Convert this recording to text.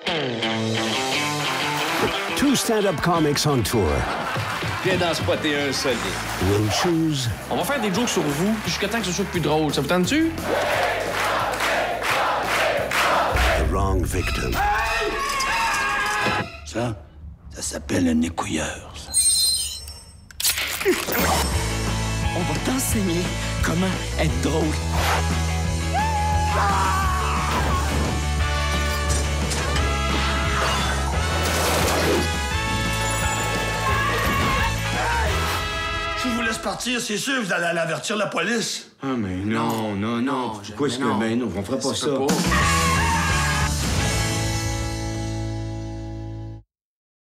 Two stand-up comics on tour Viens d'en spotter un solide. will choose On va faire des jokes sur vous jusqu'à temps que ce soit plus drôle. Ça vous tente-tu? the wrong victim. Ça s'appelle un écouilleur, ça. On va t'enseigner comment être drôle. Je vous laisse partir, c'est sûr, vous allez aller avertir la police. Ah, mais non. Pourquoi est-ce que... Ben non, on fera pas ça. Pas.